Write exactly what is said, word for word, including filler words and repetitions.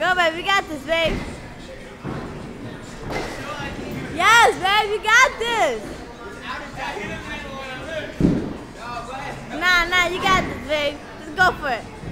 Go, babe. You got this, babe. Yes, babe. You got this. Nah, nah. You got this, babe. Just go for it.